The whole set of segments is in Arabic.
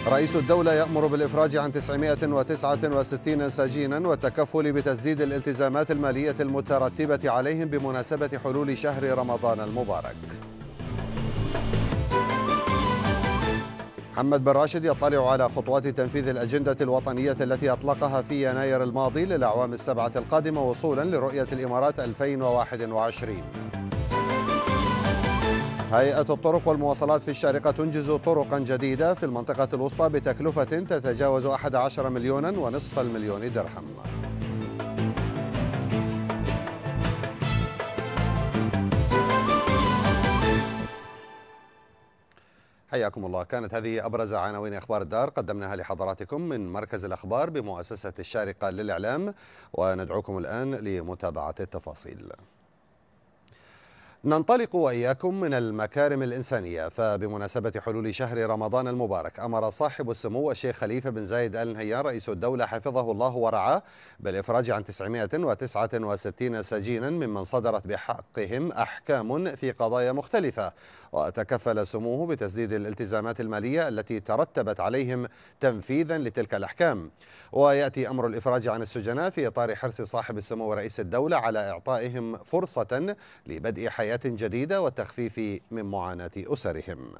رئيس الدولة يأمر بالإفراج عن 969 سجينا والتكفل بتسديد الالتزامات المالية المترتبة عليهم بمناسبة حلول شهر رمضان المبارك. محمد بن راشد يطلع على خطوات تنفيذ الأجندة الوطنية التي أطلقها في يناير الماضي للأعوام السبعة القادمة وصولا لرؤية الإمارات 2021. هيئة الطرق والمواصلات في الشارقة تنجز طرقا جديدة في المنطقة الوسطى بتكلفة تتجاوز 11 مليونا ونصف المليون درهم. حياكم الله. كانت هذه أبرز عناوين أخبار الدار قدمناها لحضراتكم من مركز الأخبار بمؤسسة الشارقة للإعلام، وندعوكم الآن لمتابعة التفاصيل. ننطلق وإياكم من المكارم الإنسانية، فبمناسبة حلول شهر رمضان المبارك أمر صاحب السمو الشيخ خليفة بن زايد آل نهيان رئيس الدولة حفظه الله ورعاه بالإفراج عن 969 سجينا ممن صدرت بحقهم أحكام في قضايا مختلفة، وتكفل سموه بتسديد الالتزامات المالية التي ترتبت عليهم تنفيذا لتلك الأحكام. ويأتي أمر الإفراج عن السجناء في إطار حرص صاحب السمو رئيس الدولة على إعطائهم فرصة لبدء حياة جديدة والتخفيف من معاناة أسرهم.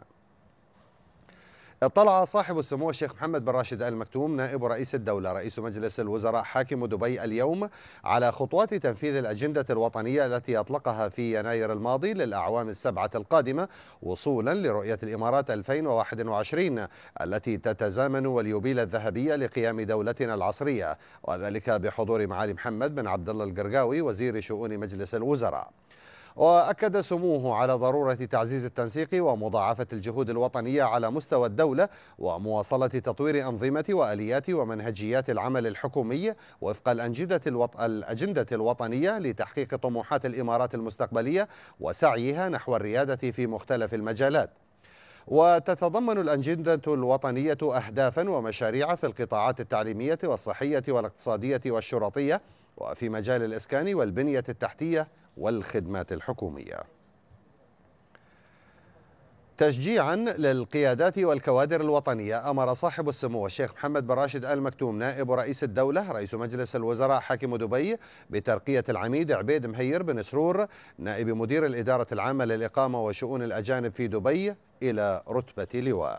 اطلع صاحب السمو الشيخ محمد بن راشد آل مكتوم نائب رئيس الدولة رئيس مجلس الوزراء حاكم دبي اليوم على خطوات تنفيذ الأجندة الوطنية التي أطلقها في يناير الماضي للأعوام السبعة القادمة وصولا لرؤية الإمارات 2021 التي تتزامن واليوبيل الذهبية لقيام دولتنا العصرية، وذلك بحضور معالي محمد بن عبد الله القرقاوي وزير شؤون مجلس الوزراء. وأكد سموه على ضرورة تعزيز التنسيق ومضاعفة الجهود الوطنية على مستوى الدولة ومواصلة تطوير أنظمة وآليات ومنهجيات العمل الحكومي وفق الأجندة الوطنية لتحقيق طموحات الإمارات المستقبلية وسعيها نحو الريادة في مختلف المجالات. وتتضمن الأجندة الوطنية أهدافا ومشاريع في القطاعات التعليمية والصحية والاقتصادية والشرطية وفي مجال الإسكان والبنية التحتية والخدمات الحكومية. تشجيعا للقيادات والكوادر الوطنية أمر صاحب السمو الشيخ محمد بن راشد آل مكتوم نائب رئيس الدولة رئيس مجلس الوزراء حاكم دبي بترقية العميد عبيد مهير بن سرور نائب مدير الإدارة العامة للإقامة وشؤون الأجانب في دبي إلى رتبة لواء.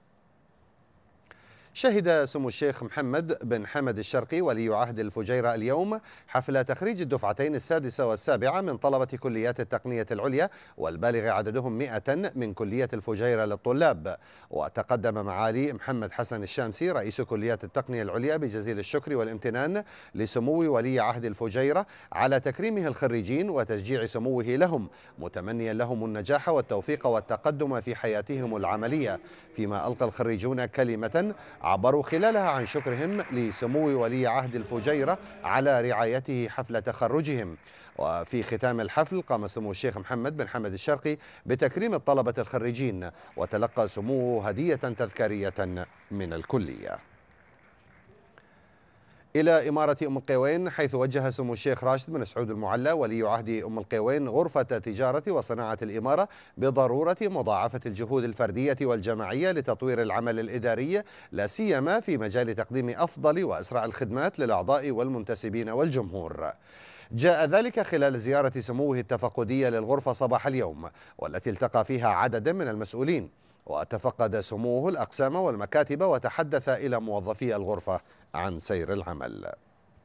شهد سمو الشيخ محمد بن حمد الشرقي ولي عهد الفجيرة اليوم حفل تخريج الدفعتين السادسة والسابعة من طلبة كليات التقنية العليا والبالغ عددهم 100 من كلية الفجيرة للطلاب. وتقدم معالي محمد حسن الشامسي رئيس كليات التقنية العليا بجزيل الشكر والامتنان لسمو ولي عهد الفجيرة على تكريمه الخريجين وتشجيع سموه لهم، متمنيا لهم النجاح والتوفيق والتقدم في حياتهم العملية، فيما ألقى الخريجون كلمة عبروا خلالها عن شكرهم لسمو ولي عهد الفجيرة على رعايته حفل تخرجهم. وفي ختام الحفل قام سمو الشيخ محمد بن حمد الشرقي بتكريم الطلبة الخريجين، وتلقى سموه هدية تذكارية من الكلية. إلى إمارة أم القوين، حيث وجه سمو الشيخ راشد بن سعود المعلى ولي عهد أم القوين غرفة تجارة وصناعة الإمارة بضرورة مضاعفة الجهود الفردية والجماعية لتطوير العمل الإداري، لا سيما في مجال تقديم أفضل وأسرع الخدمات للأعضاء والمنتسبين والجمهور. جاء ذلك خلال زيارة سموه التفقدية للغرفة صباح اليوم، والتي التقى فيها عدد من المسؤولين، وتفقد سموه الأقسام والمكاتب وتحدث إلى موظفي الغرفة عن سير العمل.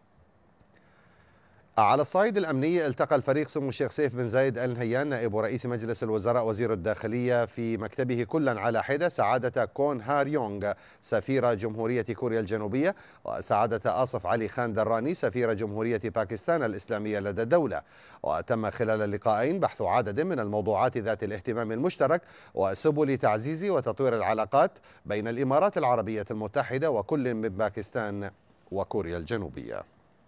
على الصعيد الأمني، التقى الفريق سمو الشيخ سيف بن زايد آل نهيان نائب رئيس مجلس الوزراء وزير الداخلية في مكتبه كلا على حدة سعادة كون هار يونغ سفير جمهورية كوريا الجنوبية وسعادة آصف علي خان دراني سفير جمهورية باكستان الإسلامية لدى الدولة. وتم خلال اللقاءين بحث عدد من الموضوعات ذات الاهتمام المشترك وسبل تعزيز وتطوير العلاقات بين الإمارات العربية المتحدة وكل من باكستان وكوريا الجنوبية.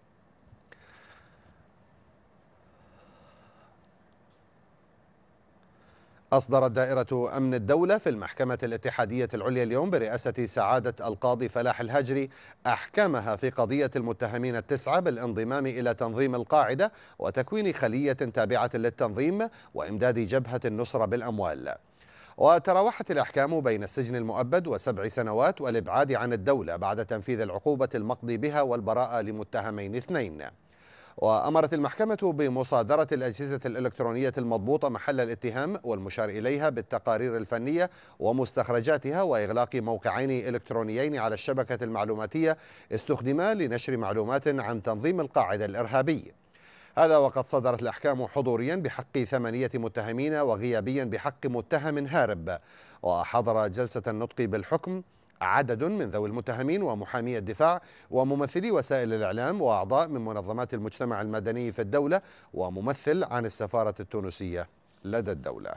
أصدرت دائرة أمن الدولة في المحكمة الاتحادية العليا اليوم برئاسة سعادة القاضي فلاح الهجري أحكامها في قضية المتهمين التسعة بالانضمام إلى تنظيم القاعدة وتكوين خلية تابعة للتنظيم وإمداد جبهة النصرة بالأموال. وتراوحت الأحكام بين السجن المؤبد و7 سنوات والإبعاد عن الدولة بعد تنفيذ العقوبة المقضي بها والبراءة لمتهمين 2. وأمرت المحكمة بمصادرة الأجهزة الإلكترونية المضبوطة محل الاتهام والمشار إليها بالتقارير الفنية ومستخرجاتها، وإغلاق موقعين إلكترونيين على الشبكة المعلوماتية استخدما لنشر معلومات عن تنظيم القاعدة الإرهابي. هذا وقد صدرت الأحكام حضوريا بحق 8 متهمين وغيابيا بحق متهم هارب. وحضر جلسة النطق بالحكم عدد من ذوي المتهمين ومحامي الدفاع وممثلي وسائل الإعلام وأعضاء من منظمات المجتمع المدني في الدولة وممثل عن السفارة التونسية لدى الدولة.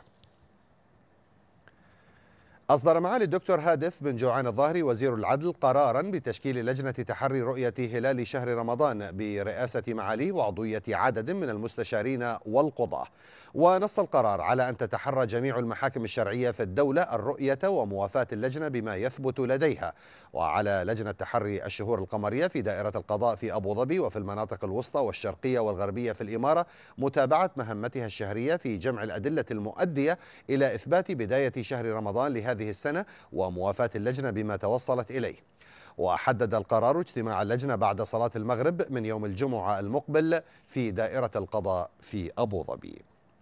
أصدر معالي الدكتور هادف بن جوعان الظاهري وزير العدل قرارا بتشكيل لجنة تحري رؤية هلال شهر رمضان برئاسة معاليه وعضوية عدد من المستشارين والقضاة. ونص القرار على أن تتحرى جميع المحاكم الشرعية في الدولة الرؤية وموافاة اللجنة بما يثبت لديها، وعلى لجنة تحري الشهور القمرية في دائرة القضاء في أبو ظبي وفي المناطق الوسطى والشرقية والغربية في الإمارة متابعة مهمتها الشهرية في جمع الأدلة المؤدية إلى إثبات بداية شهر رمضان لهذه السنة وموافاة اللجنة بما توصلت إليه. وحدد القرار اجتماع اللجنة بعد صلاة المغرب من يوم الجمعة المقبل في دائرة القضاء في أبو ظبي.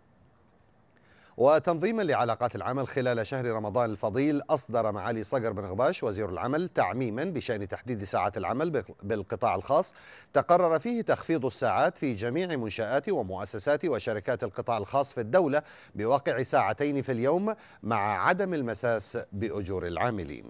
وتنظيما لعلاقات العمل خلال شهر رمضان الفضيل، أصدر معالي صقر بن غباش وزير العمل تعميما بشأن تحديد ساعات العمل بالقطاع الخاص تقرر فيه تخفيض الساعات في جميع منشآت ومؤسسات وشركات القطاع الخاص في الدولة بواقع 2 ساعات في اليوم مع عدم المساس بأجور العاملين.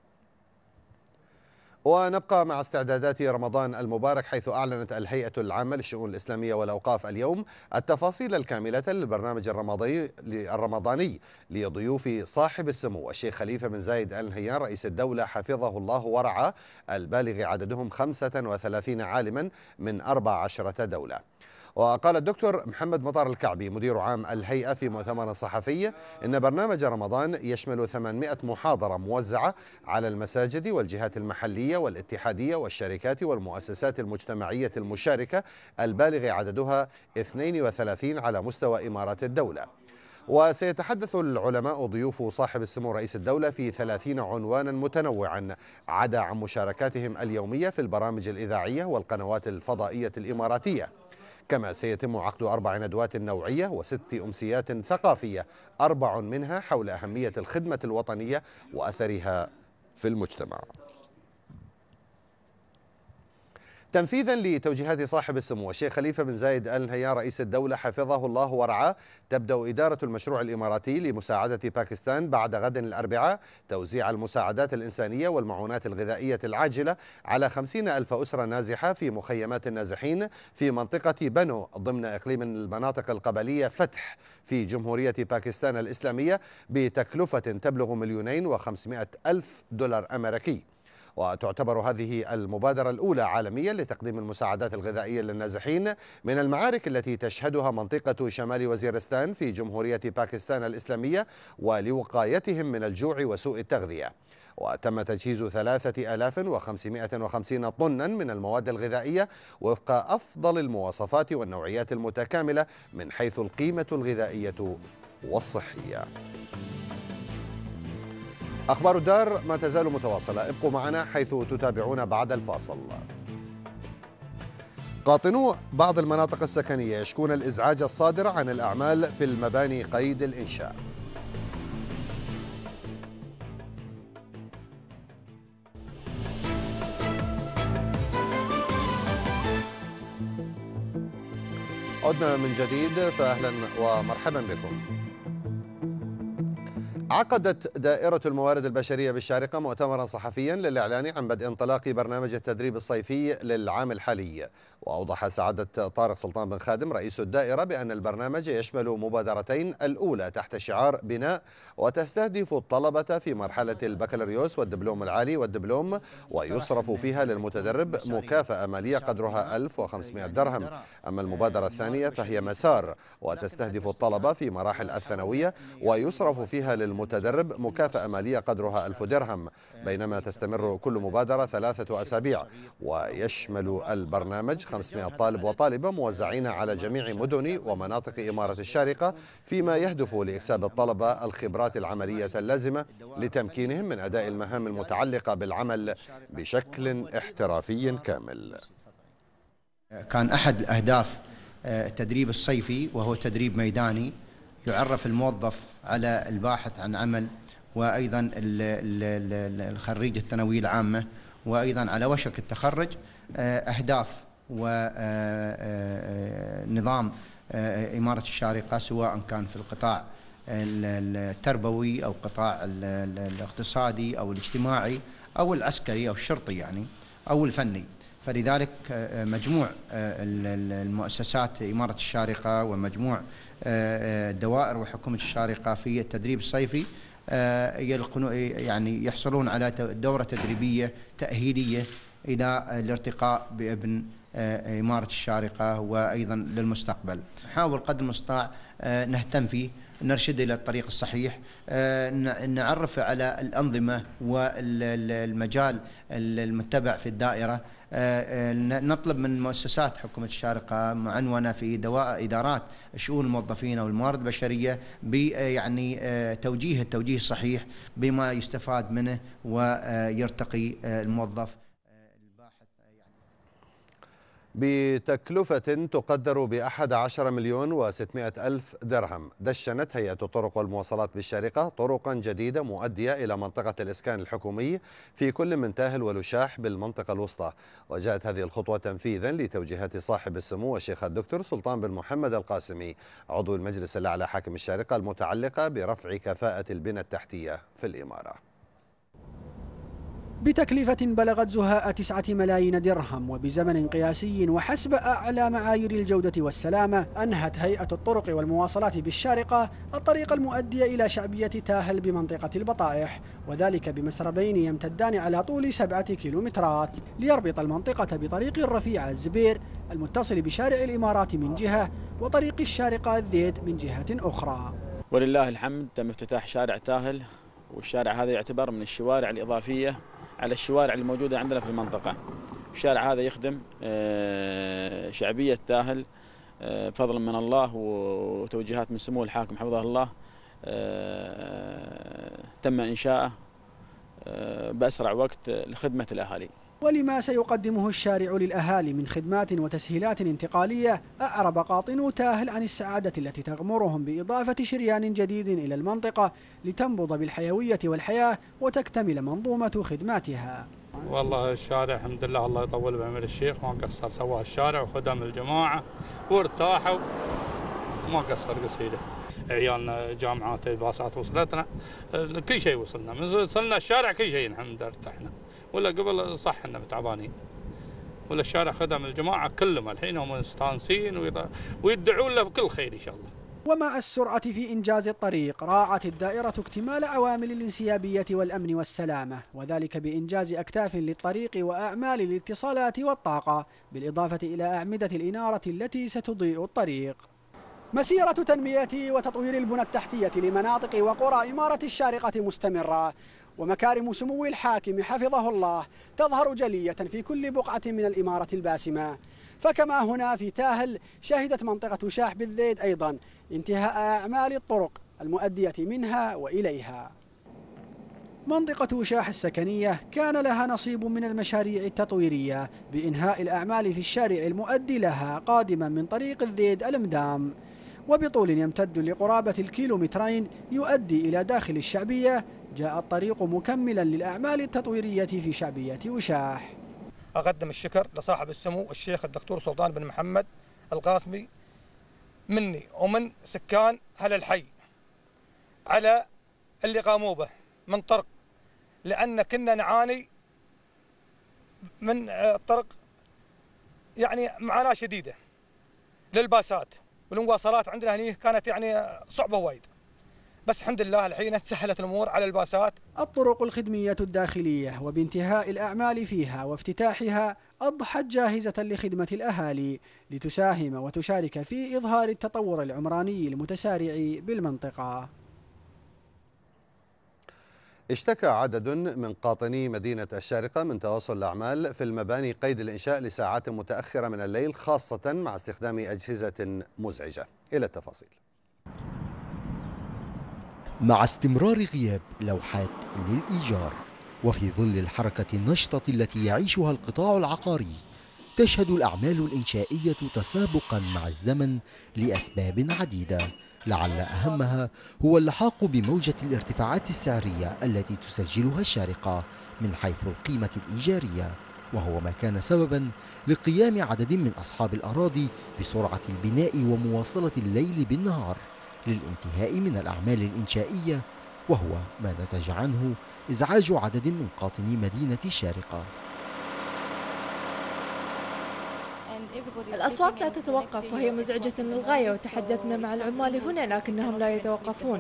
ونبقى مع استعدادات رمضان المبارك، حيث أعلنت الهيئة العامة للشؤون الإسلامية والأوقاف اليوم التفاصيل الكاملة للبرنامج الرمضاني لضيوف صاحب السمو الشيخ خليفة بن زايد آل نهيان رئيس الدولة حفظه الله ورعاه، البالغ عددهم 35 عالما من 14 دولة. وقال الدكتور محمد مطار الكعبي مدير عام الهيئة في مؤتمر صحفي إن برنامج رمضان يشمل 800 محاضرة موزعة على المساجد والجهات المحلية والاتحادية والشركات والمؤسسات المجتمعية المشاركة، البالغ عددها 32 على مستوى إمارات الدولة. وسيتحدث العلماء ضيوف صاحب السمو رئيس الدولة في 30 عنوانا متنوعا، عدا عن مشاركاتهم اليومية في البرامج الإذاعية والقنوات الفضائية الإماراتية. كما سيتم عقد 4 ندوات نوعية و6 أمسيات ثقافية، 4 منها حول أهمية الخدمة الوطنية وأثرها في المجتمع. تنفيذا لتوجيهات صاحب السمو الشيخ خليفة بن زايد آل نهيان رئيس الدولة حفظه الله ورعاه، تبدأ إدارة المشروع الإماراتي لمساعدة باكستان بعد غد الأربعاء توزيع المساعدات الإنسانية والمعونات الغذائية العاجلة على 50,000 أسرة نازحة في مخيمات النازحين في منطقة بنو ضمن إقليم المناطق القبلية فتح في جمهورية باكستان الإسلامية بتكلفة تبلغ 2,500,000 دولار أمريكي. وتعتبر هذه المبادرة الأولى عالميا لتقديم المساعدات الغذائية للنازحين من المعارك التي تشهدها منطقة شمال وزيرستان في جمهورية باكستان الإسلامية ولوقايتهم من الجوع وسوء التغذية. وتم تجهيز 3,550 طنا من المواد الغذائية وفق أفضل المواصفات والنوعيات المتكاملة من حيث القيمة الغذائية والصحية. أخبار الدار ما تزال متواصلة، ابقوا معنا حيث تتابعون بعد الفاصل. قاطنو بعض المناطق السكنية يشكون الإزعاج الصادر عن الأعمال في المباني قيد الإنشاء. عدنا من جديد، فأهلا ومرحبا بكم. عقدت دائرة الموارد البشرية بالشارقة مؤتمرا صحفيا للإعلان عن بدء انطلاق برنامج التدريب الصيفي للعام الحالي. وأوضح سعادة طارق سلطان بن خادم رئيس الدائرة بأن البرنامج يشمل مبادرتين، الأولى تحت شعار بناء وتستهدف الطلبة في مرحلة البكالوريوس والدبلوم العالي والدبلوم، ويصرف فيها للمتدرب مكافأة مالية قدرها 1500 درهم. أما المبادرة الثانية فهي مسار وتستهدف الطلبة في مراحل الثانوية ويصرف فيها المتدرب مكافأة مالية قدرها 1000 درهم، بينما تستمر كل مبادرة 3 أسابيع. ويشمل البرنامج 500 طالب وطالبة موزعين على جميع مدن ومناطق إمارة الشارقة، فيما يهدف لإكساب الطلبة الخبرات العملية اللازمة لتمكينهم من أداء المهام المتعلقة بالعمل بشكل احترافي كامل. كان أحد الأهداف التدريب الصيفي، وهو تدريب ميداني يعرف الموظف على الباحث عن عمل، وأيضا الخريج الثانوية العامة، وأيضا على وشك التخرج، أهداف ونظام إمارة الشارقة، سواء كان في القطاع التربوي أو القطاع الاقتصادي أو الاجتماعي أو العسكري أو الشرطي يعني أو الفني. فلذلك مجموع المؤسسات إمارة الشارقة ومجموع دوائر وحكومة الشارقة في التدريب الصيفي يعني يحصلون على دورة تدريبية تأهيلية إلى الارتقاء بابن إمارة الشارقة وأيضا للمستقبل. نحاول قدر المستطاع نهتم فيه، نرشد إلى الطريق الصحيح، نعرف على الأنظمة والمجال المتبع في الدائرة. نطلب من مؤسسات حكومة الشارقة معنونة في إدارات شؤون الموظفين أو الموارد البشرية يعني التوجيه الصحيح بما يستفاد منه ويرتقي الموظف. بتكلفة تقدر ب11 مليون و600 ألف درهم، دشنت هيئة الطرق والمواصلات بالشارقة طرقا جديدة مؤدية إلى منطقة الإسكان الحكومي في كل من تاهل ولشاح بالمنطقة الوسطى. وجاءت هذه الخطوة تنفيذا لتوجيهات صاحب السمو الشيخ الدكتور سلطان بن محمد القاسمي عضو المجلس الأعلى حاكم الشارقة، المتعلقة برفع كفاءة البنى التحتية في الإمارة. بتكلفة بلغت زهاء 9 ملايين درهم وبزمن قياسي وحسب أعلى معايير الجودة والسلامة، أنهت هيئة الطرق والمواصلات بالشارقة الطريق المؤدي إلى شعبية تاهل بمنطقة البطائح، وذلك بمسربين يمتدان على طول 7 كيلومترات ليربط المنطقة بطريق الرفيع الزبير المتصل بشارع الإمارات من جهة وطريق الشارقة الذيد من جهة أخرى. ولله الحمد تم افتتاح شارع تاهل، والشارع هذا يعتبر من الشوارع الإضافية على الشوارع الموجودة عندنا في المنطقة. الشارع هذا يخدم شعبية تاهل بفضل من الله وتوجيهات من سمو الحاكم حفظه الله. تم إنشاؤه بأسرع وقت لخدمة الأهالي. ولما سيقدمه الشارع للأهالي من خدمات وتسهيلات انتقالية، أعرب قاطنو تاهل عن السعادة التي تغمرهم بإضافة شريان جديد إلى المنطقة لتنبض بالحيوية والحياة وتكتمل منظومة خدماتها. والله الشارع الحمد لله الله يطول بعمر الشيخ ما قصر، سواه الشارع وخدم الجماعة وارتاحوا وما قصر قصيده. عيالنا جامعات باصات وصلتنا، كل شيء وصلنا، من وصلنا الشارع كل شيء الحمد لله ارتحنا، ولا قبل صح اننا تعبانين، ولا الشارع خدم الجماعه كلهم الحين هم مستانسين ويدعون له بكل خير ان شاء الله. ومع السرعة في إنجاز الطريق راعت الدائرة اكتمال عوامل الانسيابية والأمن والسلامة، وذلك بإنجاز أكتاف للطريق وأعمال الاتصالات والطاقة، بالإضافة إلى أعمدة الإنارة التي ستضيء الطريق. مسيرة تنمية وتطوير البنى التحتية لمناطق وقرى إمارة الشارقة مستمرة، ومكارم سمو الحاكم حفظه الله تظهر جلية في كل بقعة من الإمارة الباسمة. فكما هنا في تاهل شهدت منطقة شاح بالذيد أيضا انتهاء أعمال الطرق المؤدية منها وإليها. منطقة شاح السكنية كان لها نصيب من المشاريع التطويرية بإنهاء الأعمال في الشارع المؤدي لها قادما من طريق الذيد المدام، وبطول يمتد لقرابة الكيلومترين يؤدي إلى داخل الشعبية. جاء الطريق مكملا للأعمال التطويرية في شعبية وشاح. أقدم الشكر لصاحب السمو الشيخ الدكتور سلطان بن محمد القاسمي مني ومن سكان أهل الحي على اللي قاموا به من طرق، لأن كنا نعاني من الطرق يعني معاناة شديدة للباسات والمواصلات عندنا هنا كانت يعني صعبة وايد، بس الحمد لله الحين تسهلت الأمور على الباسات. الطرق الخدمية الداخلية وبانتهاء الأعمال فيها وافتتاحها أضحت جاهزة لخدمة الأهالي لتساهم وتشارك في إظهار التطور العمراني المتسارع بالمنطقة. اشتكى عدد من قاطني مدينة الشارقة من تواصل الأعمال في المباني قيد الإنشاء لساعات متأخرة من الليل، خاصة مع استخدام أجهزة مزعجة. إلى التفاصيل. مع استمرار غياب لوحات للإيجار وفي ظل الحركة النشطة التي يعيشها القطاع العقاري، تشهد الأعمال الإنشائية تسابقا مع الزمن لأسباب عديدة، لعل أهمها هو اللحاق بموجة الارتفاعات السعرية التي تسجلها الشارقة من حيث القيمة الإيجارية، وهو ما كان سببا لقيام عدد من أصحاب الأراضي بسرعة البناء ومواصلة الليل بالنهار للانتهاء من الأعمال الإنشائية، وهو ما نتج عنه إزعاج عدد من قاطني مدينة الشارقة. الأصوات لا تتوقف وهي مزعجة للغاية، وتحدثنا مع العمال هنا لكنهم لا يتوقفون.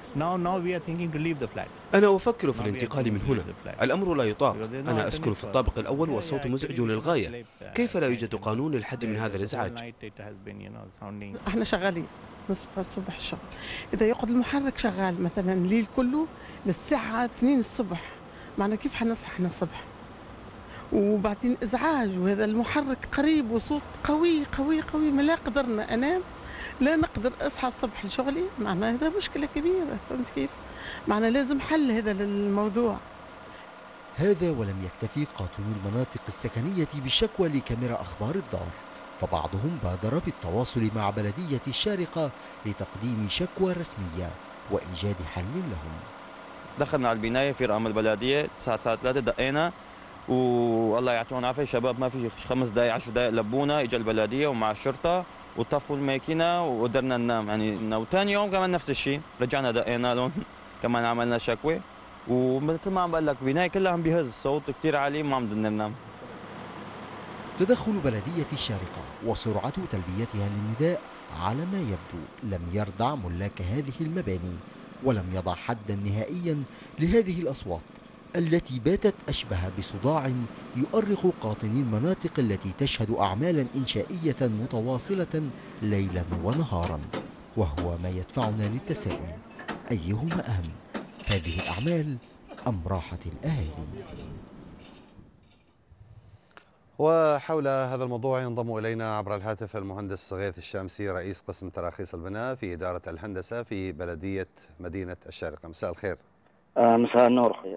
أنا أفكر في الانتقال من هنا، الأمر لا يطاق، أنا أسكن في الطابق الأول والصوت مزعج للغاية، كيف لا يوجد قانون للحد من هذا الإزعاج؟ احنا شغالين نصبح الصبح الشغل، إذا يقعد المحرك شغال مثلا الليل كله للساعة 2 الصبح، معنا كيف حنصحى احنا الصبح؟ وبعدين إزعاج، وهذا المحرك قريب وصوت قوي قوي قوي، ما لا قدرنا أنام، لا نقدر أصحى الصبح لشغلي، معنا هذا مشكلة كبيرة، فهمت كيف؟ معنا لازم حل هذا للموضوع. هذا ولم يكتفي قاطني المناطق السكنية بالشكوى لكاميرا أخبار الدار، فبعضهم بادر بالتواصل مع بلدية الشارقة لتقديم شكوى رسمية وإيجاد حل لهم. دخلنا على البناية في رقم البلدية 993 دقينا، والله يعطيهم العافية شباب ما في 5 دقائق 10 دقائق لبونا، اجى البلدية ومع الشرطة وطفوا الماكينة وقدرنا ننام يعني. وثاني يوم كمان نفس الشيء، رجعنا دقينا لهم كمان عملنا شكوى، ومثل ما عم بقول لك البناية كلها عم بيهز، صوت كثير عالي وما عم بدنا ننام. تدخل بلدية الشارقة وسرعة تلبيتها للنداء على ما يبدو لم يردع ملاك هذه المباني، ولم يضع حدا نهائيا لهذه الأصوات التي باتت أشبه بصداع يؤرق قاطني المناطق التي تشهد أعمالا إنشائية متواصلة ليلا ونهارا، وهو ما يدفعنا للتساؤل: أيهما أهم، هذه الأعمال أم راحة الأهالي؟ وحول هذا الموضوع ينضم إلينا عبر الهاتف المهندس غيث الشامسي، رئيس قسم تراخيص البناء في إدارة الهندسة في بلدية مدينة الشارقة. مساء الخير. مساء النور أخوي.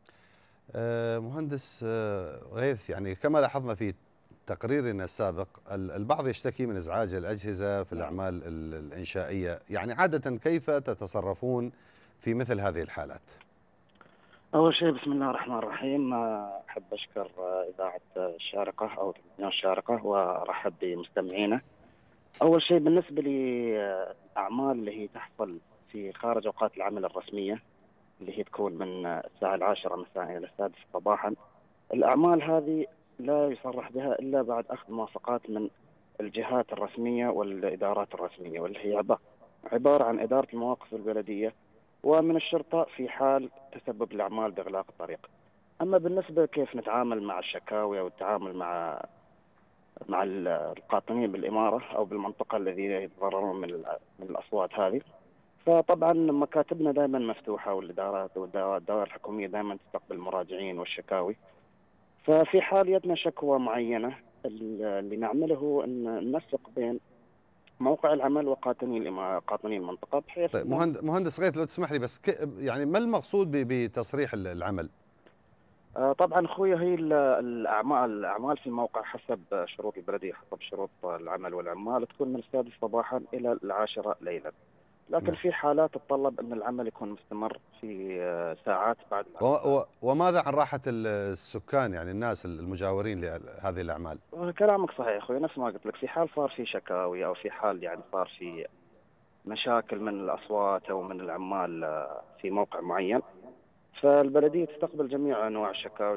مهندس غيث، يعني كما لاحظنا في تقريرنا السابق، البعض يشتكي من إزعاج الأجهزة في الأعمال الإنشائية، يعني عادة كيف تتصرفون في مثل هذه الحالات؟ أول شيء بسم الله الرحمن الرحيم، أحب أشكر إذاعة الشارقة أو تلفزيون الشارقة وأرحب بمستمعينا. أول شيء بالنسبة للأعمال اللي هي تحصل في خارج أوقات العمل الرسمية اللي هي تكون من الساعة 10 مساء إلى 6 صباحا، الأعمال هذه لا يصرح بها إلا بعد أخذ موافقات من الجهات الرسمية والإدارات الرسمية، واللي هي عبارة عن إدارة المواقف البلدية ومن الشرطة في حال تسبب الأعمال بإغلاق الطريق. أما بالنسبة كيف نتعامل مع الشكاوي أو التعامل مع القاطنين بالإمارة أو بالمنطقة الذين يتضررون من الأصوات هذه، فطبعا مكاتبنا دائما مفتوحة، والإدارات والدوائر الحكومية دائما تستقبل المراجعين والشكاوي. ففي حال يدنا شكوى معينة اللي نعمله هو أن ننسق بين موقع العمل وقاطني المنطقة، بحيث طيب مهندس غيث لو تسمح لي بس، يعني ما المقصود بتصريح العمل؟ طبعا اخوي، هي الاعمال في الموقع حسب شروط البلديه، حسب شروط العمل والعمال تكون من 6 صباحا الى 10 ليلا، لكن في حالات تتطلب ان العمل يكون مستمر في ساعات بعد العمل. وماذا عن راحه السكان، يعني الناس المجاورين لهذه الاعمال؟ كلامك صحيح اخوي، نفس ما قلت لك، في حال صار في شكاوي او في حال يعني صار في مشاكل من الاصوات او من العمال في موقع معين، فالبلدية تستقبل جميع أنواع الشكاوى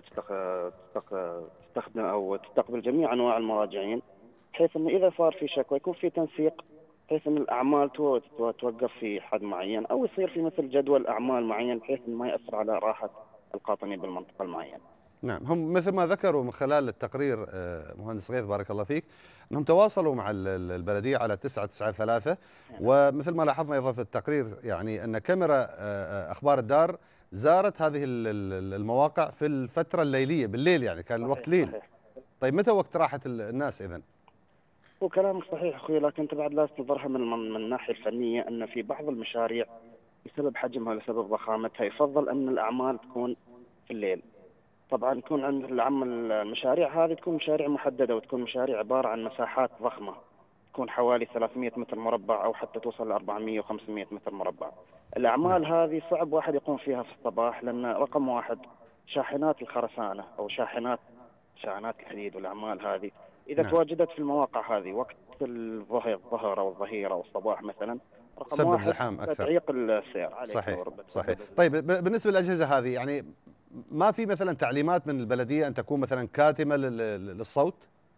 تستخدم أو تستقبل جميع أنواع المراجعين، بحيث أنه إذا صار في شكوى يكون في تنسيق، بحيث أن الأعمال توقف في حد معين أو يصير في مثل جدول أعمال معين، بحيث أنه ما يأثر على راحة القاطنين بالمنطقة المعينة. نعم، هم مثل ما ذكروا من خلال التقرير مهندس غيث بارك الله فيك، أنهم تواصلوا مع البلدية على 993، ومثل ما لاحظنا أيضا في التقرير يعني أن كاميرا أخبار الدار زارت هذه المواقع في الفترة الليلية بالليل، يعني كان الوقت ليل. صحيح. طيب متى وقت راحة الناس إذن؟ هو كلامك صحيح أخوي، لكن أنت بعد لازم تنظرها من الناحية الفنية، أن في بعض المشاريع بسبب حجمها لسبب ضخامتها يفضل أن الأعمال تكون في الليل. طبعا يكون عند المشاريع هذه تكون مشاريع محددة، وتكون مشاريع عبارة عن مساحات ضخمة، تكون حوالي 300 متر مربع أو حتى توصل ل 400 و500 متر مربع. الأعمال هذه صعب واحد يقوم فيها في الصباح، لأن رقم واحد شاحنات الخرسانة أو شاحنات الحديد والأعمال هذه إذا تواجدت في المواقع هذه وقت الظهر أو الظهيرة أو الصباح مثلا، رقم سبب واحد زحام أكثر، تعيق السير عليك. صحيح. طيب بالنسبة للأجهزة هذه، يعني ما في مثلا تعليمات من البلدية أن تكون مثلا كاتمة للصوت؟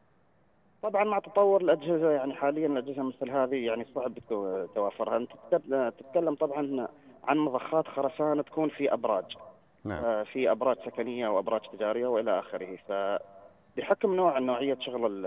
طبعا مع تطور الأجهزة، يعني حاليا الأجهزة مثل هذه يعني صعب توافرها. أنت تتكلم طبعا عن مضخات خرسانة تكون في أبراج، نعم. في أبراج سكنية وأبراج تجارية وإلى آخره. بحكم نوعية شغل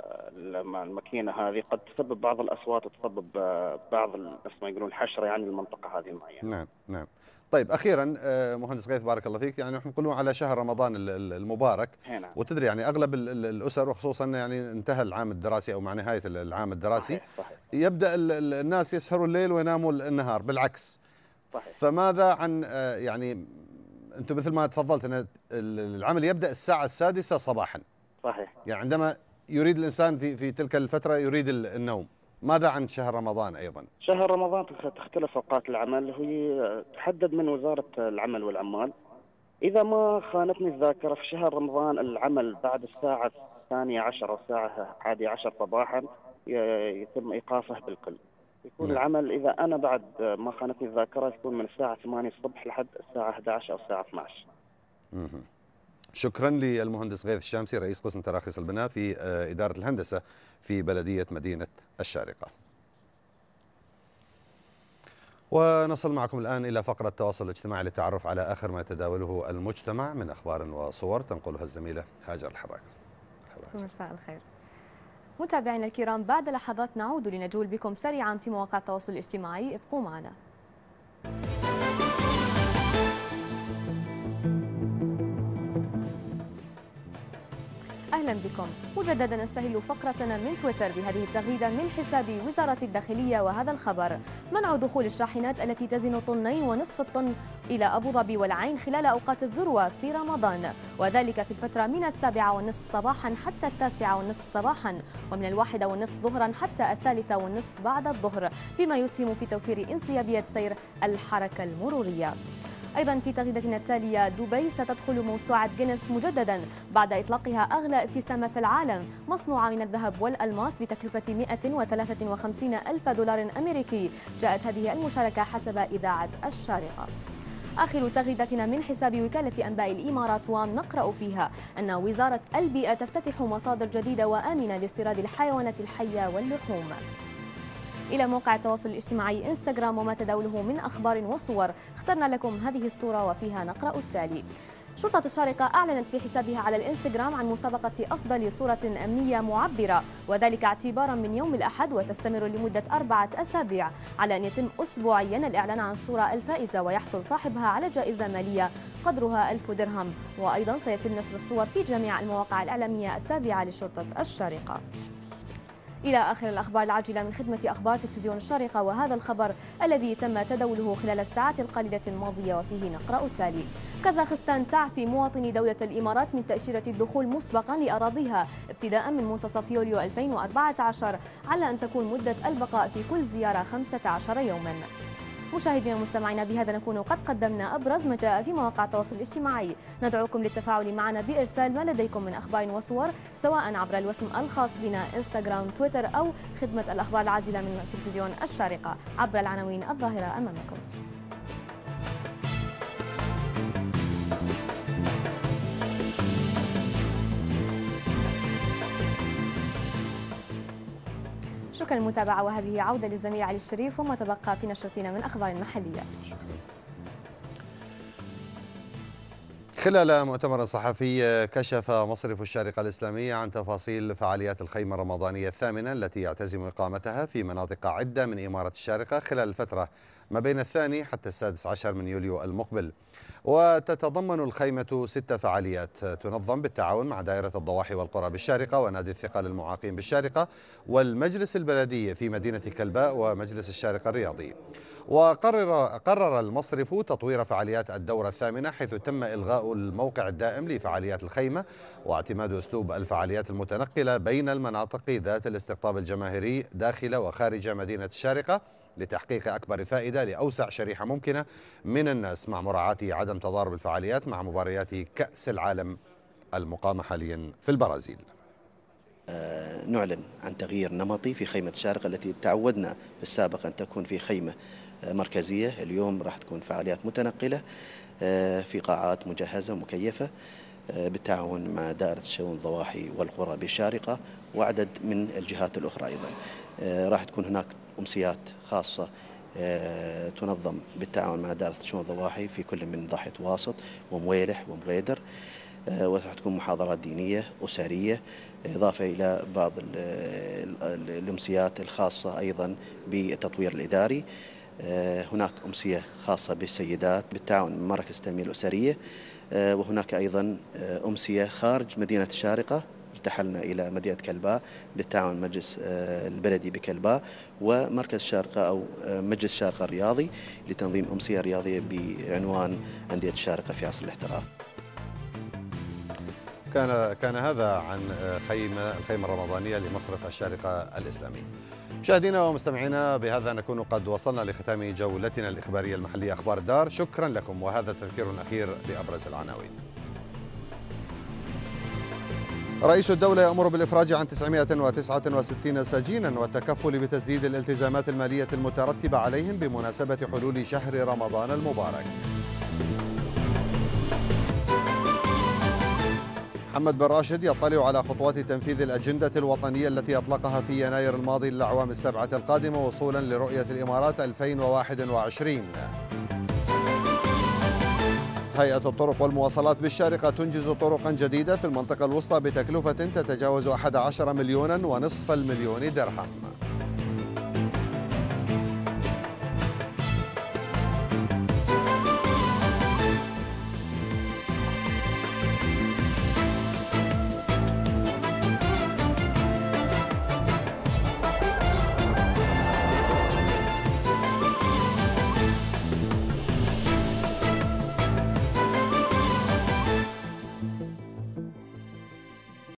الماكينة هذه قد تسبب بعض الأصوات وتسبب بعض نفس ما يقولون الحشرة يعني المنطقة هذه المعينة. نعم. طيب أخيرا مهندس غيث بارك الله فيك، يعني نحن نقولون على شهر رمضان المبارك، نعم. وتدري يعني أغلب الأسر وخصوصا يعني انتهى العام الدراسي أو مع نهاية العام الدراسي صحيح. يبدأ الناس يسهروا الليل ويناموا النهار بالعكس. صحيح. فماذا عن يعني أنتم مثل ما تفضلت أن العمل يبدأ الساعة 6 صباحا. صحيح. يعني عندما يريد الإنسان في تلك الفترة يريد النوم. ماذا عن شهر رمضان أيضا؟ شهر رمضان تختلف أوقات العمل، وهي تحدد من وزارة العمل والعمال. إذا ما خانتني الذاكرة في شهر رمضان العمل بعد الساعة 12 أو الساعة 11 صباحا يتم إيقافه بالكل. يكون العمل إذا أنا بعد ما خانتني الذاكرة يكون من الساعة 8 الصبح لحد الساعة 11 أو الساعة 12. شكرا للمهندس غيث الشامسي رئيس قسم تراخيص البناء في إدارة الهندسة في بلدية مدينة الشارقة. ونصل معكم الآن إلى فقرة التواصل الاجتماعي للتعرف على آخر ما يتداوله المجتمع من أخبار وصور تنقلها الزميلة هاجر الحراك. مساء الخير متابعينا الكرام، بعد لحظات نعود لنجول بكم سريعا في مواقع التواصل الاجتماعي، ابقوا معنا. أهلا بكم مجددا. نستهل فقرتنا من تويتر بهذه التغريدة من حساب وزارة الداخلية، وهذا الخبر: منع دخول الشاحنات التي تزن 2.5 طن إلى أبو ظبي والعين خلال أوقات الذروة في رمضان، وذلك في الفترة من 7:30 صباحا حتى 9:30 صباحا، ومن 1:30 ظهرا حتى 3:30 بعد الظهر، بما يسهم في توفير انسيابية سير الحركة المرورية. أيضا في تغريدتنا التالية: دبي ستدخل موسوعة جينيس مجددا بعد إطلاقها أغلى ابتسامة في العالم مصنوعة من الذهب والألماس بتكلفة 153 ألف دولار أمريكي. جاءت هذه المشاركة حسب إذاعة الشارقة. آخر تغريدتنا من حساب وكالة أنباء الإمارات وام، نقرأ فيها أن وزارة البيئة تفتتح مصادر جديدة وآمنة لاستيراد الحيوانات الحية واللحوم. إلى موقع التواصل الاجتماعي انستغرام وما تداوله من أخبار وصور، اخترنا لكم هذه الصورة وفيها نقرأ التالي: شرطة الشارقة أعلنت في حسابها على الانستغرام عن مسابقة أفضل صورة أمنية معبرة، وذلك اعتبارا من يوم الأحد وتستمر لمدة 4 أسابيع، على أن يتم أسبوعيا الإعلان عن الصورة الفائزة ويحصل صاحبها على جائزة مالية قدرها 1000 درهم. وأيضا سيتم نشر الصور في جميع المواقع الإعلامية التابعة لشرطة الشارقة. إلى آخر الأخبار العاجلة من خدمة أخبار تلفزيون الشارقة، وهذا الخبر الذي تم تداوله خلال الساعات القليلة الماضية، وفيه نقرأ التالي: كازاخستان تعفي مواطني دولة الإمارات من تأشيرة الدخول مسبقا لأراضيها ابتداء من منتصف يوليو 2014، على أن تكون مدة البقاء في كل زيارة 15 يوما. مشاهدينا ومستمعينا، بهذا نكون قد قدمنا أبرز ما جاء في مواقع التواصل الاجتماعي. ندعوكم للتفاعل معنا بإرسال ما لديكم من أخبار وصور، سواء عبر الوسم الخاص بنا انستغرام، تويتر، أو خدمة الأخبار العاجلة من تلفزيون الشارقة عبر العناوين الظاهرة أمامكم. شكرا للمتابعة، وهذه عودة للزميل علي الشريف وما تبقى في نشرتنا من أخبار محلية. شكرا. خلال مؤتمر صحفي كشف مصرف الشارقة الإسلامية عن تفاصيل فعاليات الخيمة الرمضانية الثامنة التي يعتزم إقامتها في مناطق عدة من إمارة الشارقة خلال الفترة ما بين الثاني حتى السادس عشر من يوليو المقبل. وتتضمن الخيمة 6 فعاليات تنظم بالتعاون مع دائرة الضواحي والقرى بالشارقة ونادي الثقة للمعاقين بالشارقة والمجلس البلدي في مدينة كلباء ومجلس الشارقة الرياضي. وقرر المصرف تطوير فعاليات الدورة الثامنة، حيث تم إلغاء الموقع الدائم لفعاليات الخيمة واعتماد أسلوب الفعاليات المتنقلة بين المناطق ذات الاستقطاب الجماهيري داخل وخارج مدينة الشارقة لتحقيق أكبر فائدة لأوسع شريحة ممكنة من الناس، مع مراعاة عدم تضارب الفعاليات مع مباريات كأس العالم المقامة حاليا في البرازيل. نعلن عن تغيير نمطي في خيمة الشارقة التي تعودنا في السابق أن تكون في خيمة مركزية. اليوم راح تكون فعاليات متنقلة في قاعات مجهزة ومكيفة بالتعاون مع دائرة الشؤون الضواحي والقرى بالشارقة وعدد من الجهات الأخرى. أيضا راح تكون هناك أمسيات خاصة تنظم بالتعاون مع دائرة الشؤون الضواحي في كل من ضاحية واسط ومويلح ومغيدر، وراح تكون محاضرات دينية أسرية، إضافة إلى بعض الأمسيات الخاصة أيضا بالتطوير الإداري. هناك أمسية خاصة بالسيدات بالتعاون مع مركز التنمية الأسرية، وهناك أيضا أمسية خارج مدينة الشارقة. ارتحلنا إلى مدينة كلباء بالتعاون المجلس البلدي بكلباء ومركز الشارقة أو مجلس الشارقة الرياضي لتنظيم أمسية رياضية بعنوان أندية الشارقة في عصر الاحتراف. كان هذا عن الخيمة الرمضانية لمصرف الشارقة الإسلامي. مشاهدينا ومستمعينا، بهذا نكون قد وصلنا لختام جولتنا الإخبارية المحلية أخبار الدار. شكرا لكم، وهذا تذكير أخير بأبرز العناوين. رئيس الدولة يأمر بالإفراج عن 969 سجينا والتكفل بتسديد الالتزامات المالية المترتبة عليهم بمناسبة حلول شهر رمضان المبارك. محمد بن راشد يطلع على خطوات تنفيذ الأجندة الوطنية التي أطلقها في يناير الماضي للأعوام السبعة القادمة وصولا لرؤية الإمارات 2021. هيئة الطرق والمواصلات بالشارقة تنجز طرقا جديدة في المنطقة الوسطى بتكلفة تتجاوز 11 مليونا ونصف المليون درهم.